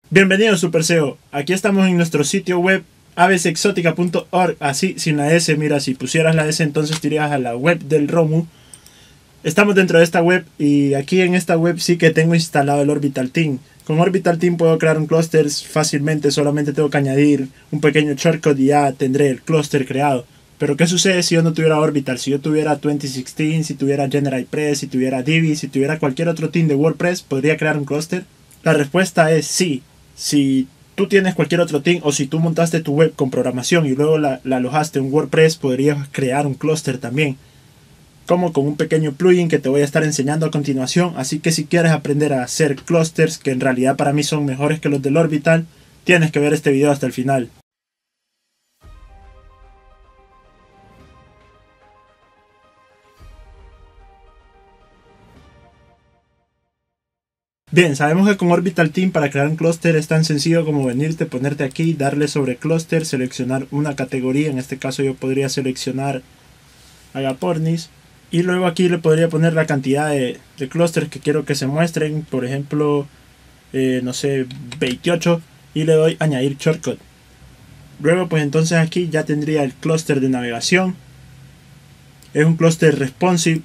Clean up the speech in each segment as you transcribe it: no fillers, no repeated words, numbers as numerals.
Bienvenidos Super SEO, aquí estamos en nuestro sitio web avesexotica.org, así sin la S. Mira, si pusieras la S entonces te irías a la web del Romu. Estamos dentro de esta web y aquí en esta web sí que tengo instalado el Orbital Theme. Con Orbital Theme puedo crear un clúster fácilmente, solamente tengo que añadir un pequeño shortcut y ya tendré el clúster creado. Pero ¿qué sucede si yo no tuviera Orbital? Si yo tuviera 2016, si tuviera GeneratePress, si tuviera Divi, si tuviera cualquier otro theme de WordPress, ¿podría crear un clúster? La respuesta es sí. Si tú tienes cualquier otro theme o si tú montaste tu web con programación y luego la alojaste en WordPress, podrías crear un clúster también, como con un pequeño plugin que te voy a estar enseñando a continuación. Así que si quieres aprender a hacer clusters, que en realidad para mí son mejores que los del Orbital, tienes que ver este video hasta el final. Bien, sabemos que con Orbital Theme para crear un clúster es tan sencillo como venirte, ponerte aquí, darle sobre clúster, seleccionar una categoría. En este caso yo podría seleccionar Agapornis y luego aquí le podría poner la cantidad de clústeres que quiero que se muestren, por ejemplo, no sé, 28, y le doy añadir shortcut. Luego pues entonces aquí ya tendría el clúster de navegación. Es un clúster responsive.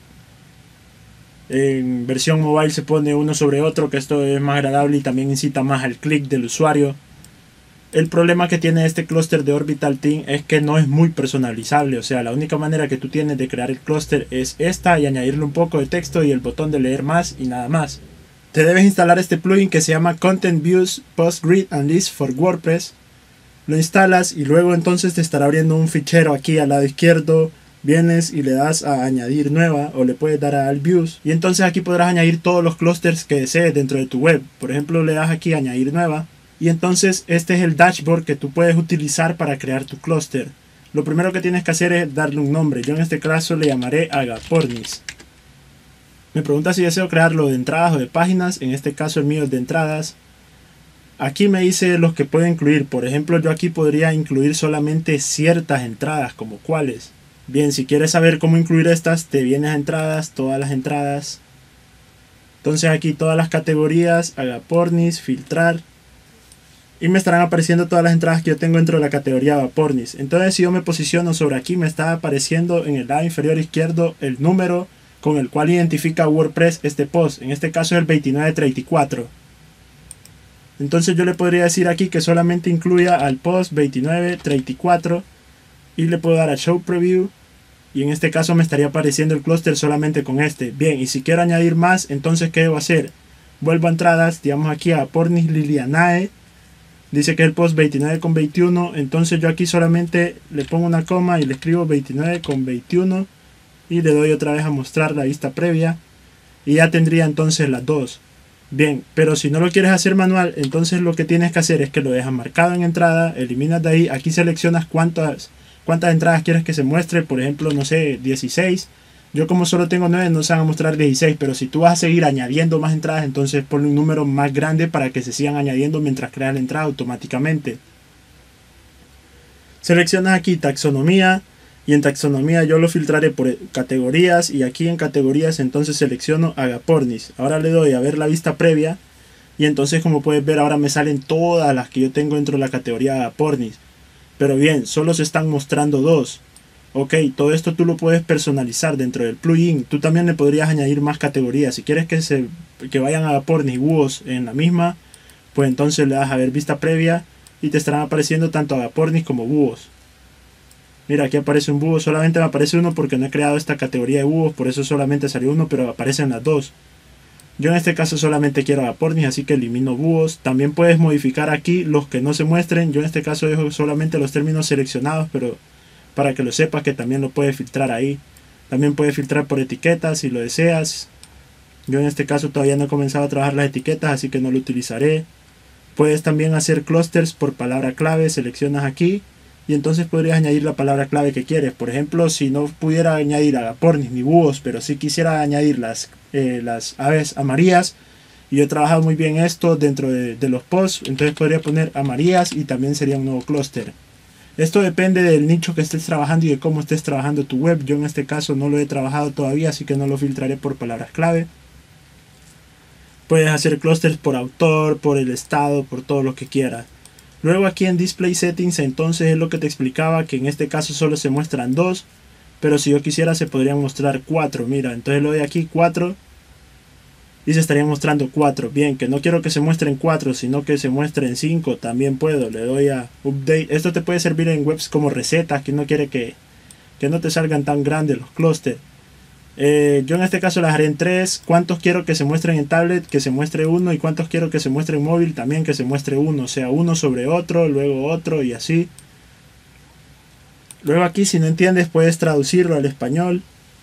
En versión mobile se pone uno sobre otro, que esto es más agradable y también incita más al clic del usuario. El problema que tiene este clúster de Orbital Theme es que no es muy personalizable, o sea, la única manera que tú tienes de crear el clúster es esta y añadirle un poco de texto y el botón de leer más y nada más. Te debes instalar este plugin que se llama Content Views Post Grid and List for WordPress. Lo instalas y luego entonces te estará abriendo un fichero aquí al lado izquierdo. Vienes y le das a añadir nueva o le puedes dar a All Views y entonces aquí podrás añadir todos los clusters que desees dentro de tu web. Por ejemplo, le das aquí a añadir nueva y entonces este es el dashboard que tú puedes utilizar para crear tu clúster. Lo primero que tienes que hacer es darle un nombre. Yo en este caso le llamaré Agapornis. Me pregunta si deseo crearlo de entradas o de páginas. En este caso el mío es de entradas. Aquí me dice los que puedo incluir. Por ejemplo, yo aquí podría incluir solamente ciertas entradas, como cuáles. Bien, si quieres saber cómo incluir estas, te vienes a entradas, todas las entradas. Entonces aquí todas las categorías, Agapornis, filtrar. Y me estarán apareciendo todas las entradas que yo tengo dentro de la categoría Agapornis. Entonces si yo me posiciono sobre aquí, me está apareciendo en el lado inferior izquierdo el número con el cual identifica WordPress este post. En este caso es el 2934. Entonces yo le podría decir aquí que solamente incluya al post 2934. Y le puedo dar a Show Preview y en este caso me estaría apareciendo el clúster solamente con este. Bien, y si quiero añadir más, entonces ¿qué debo hacer? Vuelvo a entradas, digamos aquí a Pornis Lilianae, dice que el post 29,21, entonces yo aquí solamente le pongo una coma y le escribo 29,21 y le doy otra vez a mostrar la vista previa y ya tendría entonces las dos. Bien, pero si no lo quieres hacer manual, entonces lo que tienes que hacer es que lo dejas marcado en entrada, eliminas de ahí, aquí seleccionas cuántas entradas quieres que se muestre, por ejemplo, no sé, 16. Yo como solo tengo 9 no se van a mostrar 16, pero si tú vas a seguir añadiendo más entradas, entonces ponle un número más grande para que se sigan añadiendo mientras creas la entrada automáticamente. Seleccionas aquí taxonomía y en taxonomía yo lo filtraré por categorías y aquí en categorías entonces selecciono Agapornis. Ahora le doy a ver la vista previa y entonces como puedes ver ahora me salen todas las que yo tengo dentro de la categoría Agapornis. Pero bien, solo se están mostrando dos. Ok, todo esto tú lo puedes personalizar dentro del plugin. Tú también le podrías añadir más categorías. Si quieres que vayan a Agapornis y Búhos en la misma, pues entonces le das a ver vista previa y te estarán apareciendo tanto Agapornis como Búhos. Mira, aquí aparece un búho, solamente me aparece uno porque no he creado esta categoría de búhos, por eso solamente salió uno, pero aparecen las dos. Yo en este caso solamente quiero Agapornis, así que elimino búhos. También puedes modificar aquí los que no se muestren. Yo en este caso dejo solamente los términos seleccionados, pero para que lo sepas que también lo puedes filtrar ahí. También puedes filtrar por etiquetas si lo deseas. Yo en este caso todavía no he comenzado a trabajar las etiquetas, así que no lo utilizaré. Puedes también hacer clusters por palabra clave, seleccionas aquí. Y entonces podrías añadir la palabra clave que quieres. Por ejemplo, si no pudiera añadir Agapornis ni búhos, pero si quisiera añadir las aves amarillas, y yo he trabajado muy bien esto dentro de los posts, entonces podría poner amarillas y también sería un nuevo clúster. Esto depende del nicho que estés trabajando y de cómo estés trabajando tu web. Yo en este caso no lo he trabajado todavía, así que no lo filtraré por palabras clave. Puedes hacer clústeres por autor, por el estado, por todo lo que quieras. Luego aquí en Display Settings entonces es lo que te explicaba, que en este caso solo se muestran 2, pero si yo quisiera se podrían mostrar 4. Mira, entonces le doy aquí 4 y se estarían mostrando 4. Bien, que no quiero que se muestren 4, sino que se muestren 5, también puedo. Le doy a Update. Esto te puede servir en webs como recetas, que no quiere que no te salgan tan grandes los clústeres. Yo en este caso las haré en 3. ¿Cuántos quiero que se muestren en tablet? Que se muestre 1. ¿Y cuántos quiero que se muestre en móvil? También que se muestre 1. O sea, uno sobre otro, luego otro y así. Luego aquí, si no entiendes, puedes traducirlo al español.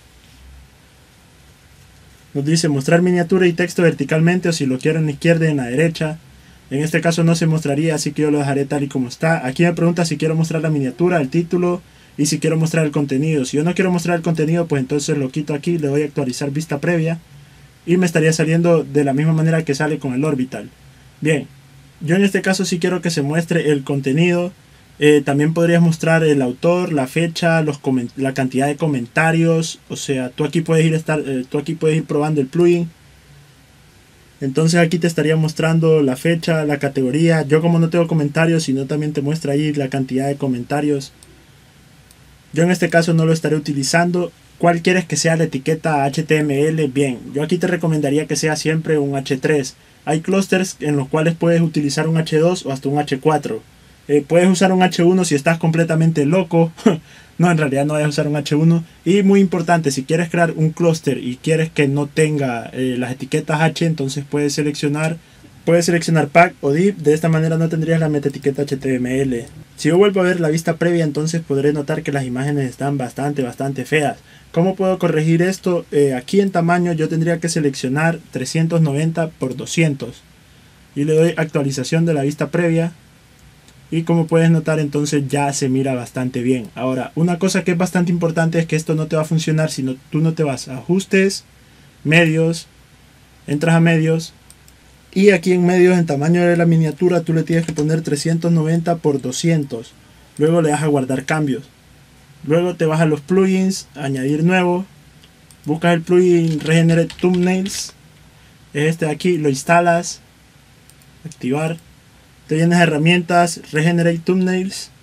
Nos dice mostrar miniatura y texto verticalmente, o si lo quiero en la izquierda y en la derecha. En este caso no se mostraría, así que yo lo dejaré tal y como está. Aquí me pregunta si quiero mostrar la miniatura, el título y si quiero mostrar el contenido. Si yo no quiero mostrar el contenido, pues entonces lo quito aquí, le doy a actualizar vista previa y me estaría saliendo de la misma manera que sale con el orbital. Bien, yo en este caso sí quiero que se muestre el contenido. También podrías mostrar el autor, la fecha, la cantidad de comentarios. O sea, tú aquí puedes ir probando el plugin. Entonces aquí te estaría mostrando la fecha, la categoría. Yo como no tengo comentarios, sino también te muestra ahí la cantidad de comentarios. Yo en este caso no lo estaré utilizando. ¿Cuál quieres que sea la etiqueta HTML? Bien, yo aquí te recomendaría que sea siempre un H3. Hay clusters en los cuales puedes utilizar un H2 o hasta un H4. Puedes usar un H1 si estás completamente loco. No, en realidad no vayas a usar un H1. Y muy importante, si quieres crear un clúster y quieres que no tenga las etiquetas H, entonces puedes seleccionar pack o div. De esta manera no tendrías la metaetiqueta HTML. Si yo vuelvo a ver la vista previa, entonces podré notar que las imágenes están bastante feas. ¿Cómo puedo corregir esto? Aquí en tamaño yo tendría que seleccionar 390 por 200 y le doy actualización de la vista previa. Y como puedes notar, entonces ya se mira bastante bien. Ahora, una cosa que es bastante importante es que esto no te va a funcionar si tú no te vas a ajustes, medios, entras a medios. Y aquí en medios, en tamaño de la miniatura, tú le tienes que poner 390 por 200. Luego le das a guardar cambios. Luego te vas a los plugins, añadir nuevo. Buscas el plugin Regenerate Thumbnails. Es este de aquí, lo instalas. Activar. Te vienes a herramientas, Regenerate Thumbnails.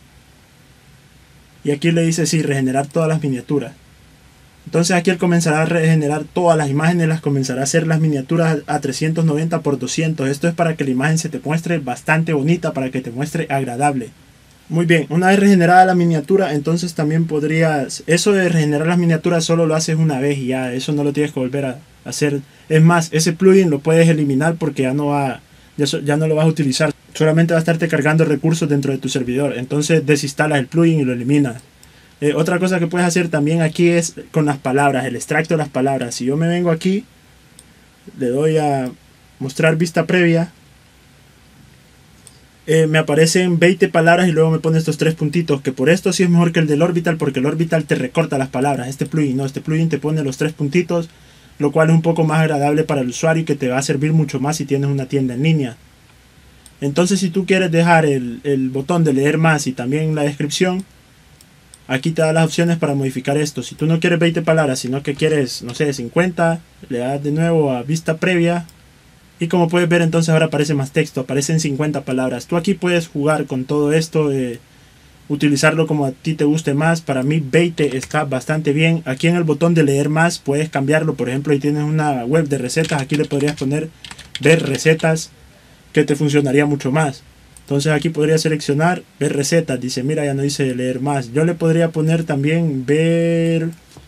Y aquí le dice sí, regenerar todas las miniaturas. Entonces aquí él comenzará a regenerar todas las imágenes, las comenzará a hacer las miniaturas a 390 por 200. Esto es para que la imagen se te muestre bastante bonita, para que te muestre agradable. Muy bien, una vez regenerada la miniatura, entonces también podrías... Eso de regenerar las miniaturas solo lo haces una vez y ya, eso no lo tienes que volver a hacer. Es más, ese plugin lo puedes eliminar porque ya no lo vas a utilizar. Solamente va a estarte cargando recursos dentro de tu servidor. Entonces desinstalas el plugin y lo eliminas. Otra cosa que puedes hacer también aquí es con las palabras, el extracto de las palabras. Si yo me vengo aquí, le doy a mostrar vista previa, me aparecen 20 palabras y luego me pone estos 3 puntitos, que por esto sí es mejor que el del orbital, porque el orbital te recorta las palabras. Este plugin no, este plugin te pone los 3 puntitos, lo cual es un poco más agradable para el usuario y que te va a servir mucho más si tienes una tienda en línea. Entonces si tú quieres dejar el botón de leer más y también la descripción, aquí te da las opciones para modificar esto. Si tú no quieres 20 palabras, sino que quieres, no sé, 50, le das de nuevo a vista previa. Y como puedes ver, entonces ahora aparece más texto, aparecen 50 palabras. Tú aquí puedes jugar con todo esto, utilizarlo como a ti te guste más. Para mí 20 está bastante bien. Aquí en el botón de leer más puedes cambiarlo. Por ejemplo, ahí tienes una web de recetas, aquí le podrías poner ver recetas, que te funcionaría mucho más. Entonces aquí podría seleccionar ver recetas. Dice, mira, ya no dice leer más. Yo le podría poner también ver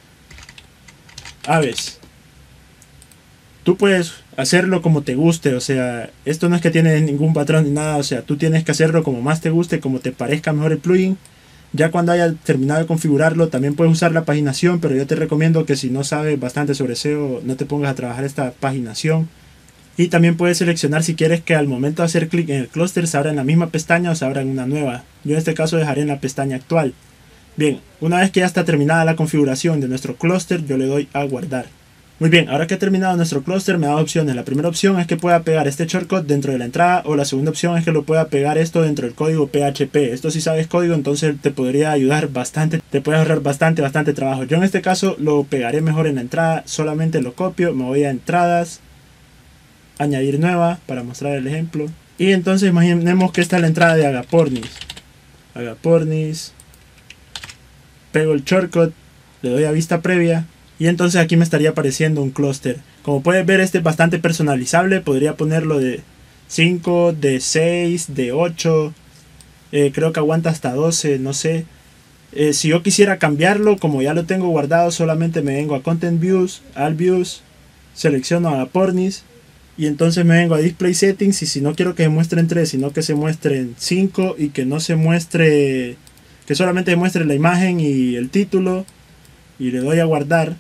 aves. Tú puedes hacerlo como te guste. O sea, esto no es que tiene ningún patrón ni nada. O sea, tú tienes que hacerlo como más te guste, como te parezca mejor el plugin. Ya cuando hayas terminado de configurarlo, también puedes usar la paginación. Pero yo te recomiendo que si no sabes bastante sobre SEO, no te pongas a trabajar esta paginación. Y también puedes seleccionar si quieres que al momento de hacer clic en el clúster se abra en la misma pestaña o se abra en una nueva. Yo en este caso dejaré en la pestaña actual. Bien, una vez que ya está terminada la configuración de nuestro clúster, yo le doy a guardar. Muy bien, ahora que he terminado nuestro clúster me da opciones. La primera opción es que pueda pegar este shortcut dentro de la entrada, o la segunda opción es que lo pueda pegar esto dentro del código PHP. Esto si sabes código, entonces te podría ayudar bastante, te puede ahorrar bastante trabajo. Yo en este caso lo pegaré mejor en la entrada, solamente lo copio, me voy a entradas. añadir nueva para mostrar el ejemplo. Y entonces imaginemos que esta es la entrada de Agapornis. Agapornis. Pego el shortcut, le doy a vista previa y entonces aquí me estaría apareciendo un clúster. Como puedes ver, este es bastante personalizable. Podría ponerlo de 5, de 6, de 8. Creo que aguanta hasta 12, no sé. Si yo quisiera cambiarlo, como ya lo tengo guardado, solamente me vengo a Content Views, All Views, selecciono Agapornis y entonces me vengo a Display Settings. Y si no quiero que se muestren 3, sino que se muestren 5 y que no se muestre, que solamente se muestre la imagen y el título, y le doy a guardar.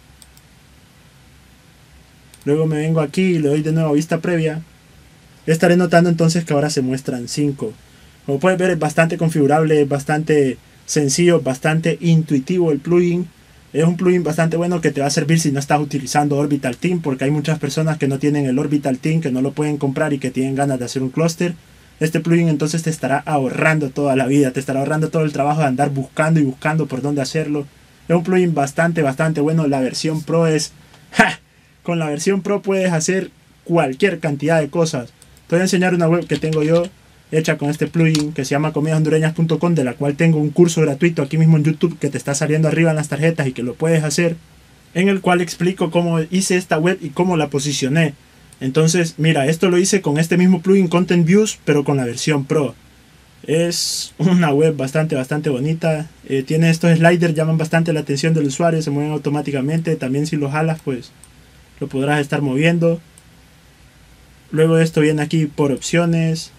Luego me vengo aquí y le doy de nuevo a vista previa. Estaré notando entonces que ahora se muestran 5. Como puedes ver, es bastante configurable, es bastante sencillo, bastante intuitivo el plugin. Es un plugin bastante bueno que te va a servir si no estás utilizando Orbital Theme, porque hay muchas personas que no tienen el Orbital Theme, que no lo pueden comprar y que tienen ganas de hacer un clúster. Este plugin entonces te estará ahorrando toda la vida, te estará ahorrando todo el trabajo de andar buscando y buscando por dónde hacerlo. Es un plugin bastante bueno. La versión Pro es... ¡ja! Con la versión Pro puedes hacer cualquier cantidad de cosas. Te voy a enseñar una web que tengo yo hecha con este plugin que se llama comidashondureñas.com, de la cual tengo un curso gratuito aquí mismo en YouTube que te está saliendo arriba en las tarjetas y que lo puedes hacer, en el cual explico cómo hice esta web y cómo la posicioné. Entonces, mira, esto lo hice con este mismo plugin Content Views, pero con la versión Pro. Es una web bastante bonita. Tiene estos sliders, llaman bastante la atención del usuario, se mueven automáticamente. También si lo jalas, pues lo podrás estar moviendo. Luego esto viene aquí por opciones.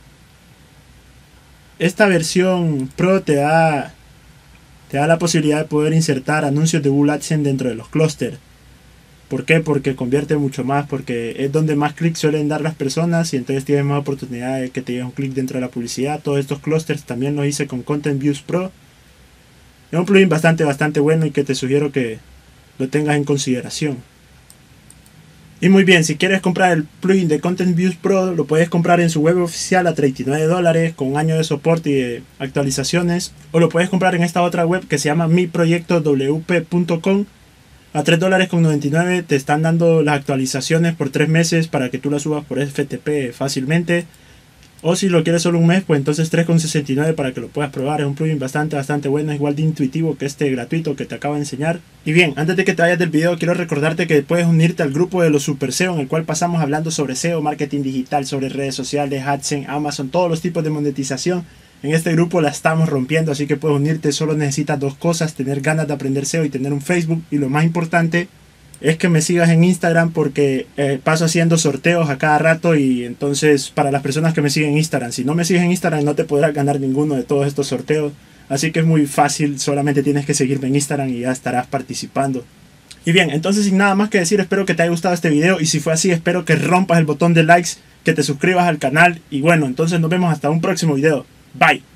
Esta versión Pro te da la posibilidad de poder insertar anuncios de Google AdSense dentro de los clústeres. ¿Por qué? Porque convierte mucho más, porque es donde más clics suelen dar las personas y entonces tienes más oportunidad de que te llegue un clic dentro de la publicidad. Todos estos clústeres también los hice con Content Views Pro. Es un plugin bastante bueno y que te sugiero que lo tengas en consideración. Y muy bien, si quieres comprar el plugin de Content Views Pro, lo puedes comprar en su web oficial a $39 con un año de soporte y de actualizaciones, o lo puedes comprar en esta otra web que se llama miproyectowp.com. A $3.99 te están dando las actualizaciones por 3 meses para que tú las subas por FTP fácilmente. O si lo quieres solo un mes, pues entonces $3.69 para que lo puedas probar. Es un plugin bastante bueno, es igual de intuitivo que este gratuito que te acabo de enseñar. Y bien, antes de que te vayas del video, quiero recordarte que puedes unirte al grupo de los Super SEO, en el cual pasamos hablando sobre SEO, marketing digital, sobre redes sociales, AdSense, Amazon, todos los tipos de monetización. En este grupo la estamos rompiendo, así que puedes unirte. Solo necesitas 2 cosas: tener ganas de aprender SEO y tener un Facebook. Y lo más importante es que me sigas en Instagram, porque paso haciendo sorteos a cada rato. Y entonces, para las personas que me siguen en Instagram, si no me sigues en Instagram no te podrás ganar ninguno de todos estos sorteos. Así que es muy fácil, solamente tienes que seguirme en Instagram y ya estarás participando. Y bien, entonces sin nada más que decir, espero que te haya gustado este video. Y si fue así, espero que rompas el botón de likes, que te suscribas al canal. Y bueno, entonces nos vemos hasta un próximo video. Bye.